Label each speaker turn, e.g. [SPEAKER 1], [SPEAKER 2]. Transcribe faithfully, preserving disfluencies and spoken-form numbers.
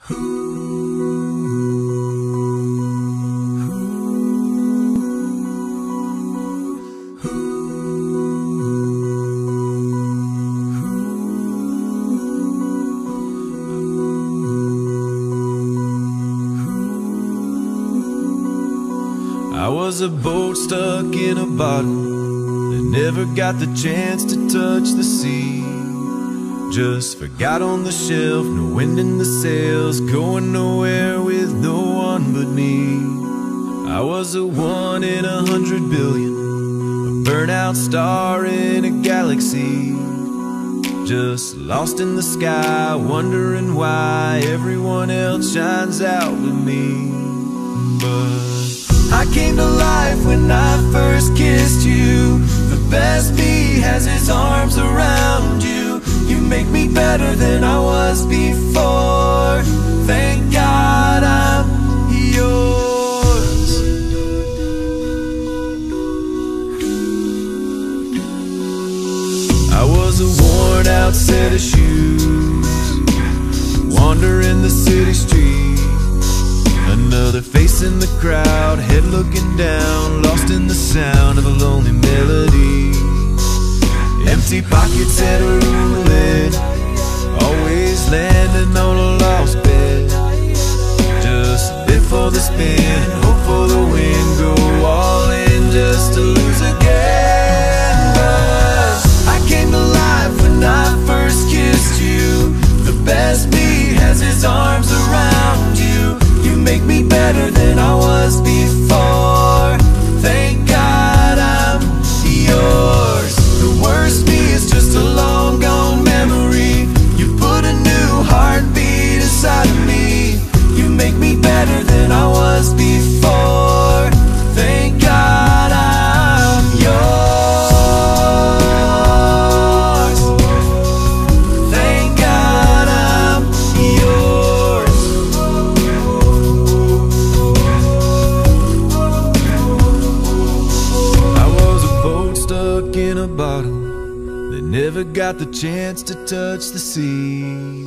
[SPEAKER 1] I was a boat stuck in a bottle that never got the chance to touch the sea. Just forgot on the shelf, no wind in the sails, going nowhere with no one but me. I was a one in a hundred billion, a burnout star in a galaxy, just lost in the sky, wondering why everyone else shines out with me. But I came to life when I first kissed you. The best me has his arms around you. You make me better than I was before. Thank God I'm yours. I was a worn out set of shoes, wandering the city streets. Another face in the crowd, head looking down, lost in the sound of a lonely melody. Empty pockets at a roulette, always landing on a lost bet. Just live for the spin and hope for the win, go all in just to lose again. But I came to life when I first kissed you. The best me has his arms around you. You make me better than I was before. Thank God I'm yours. The worst me is just a long gone memory. You put a new heartbeat inside of me. You make me better than I was before. Thank God I'm yours. Thank God I'm yours. I was a boat stuck in a bottle that never got the chance to touch the sea.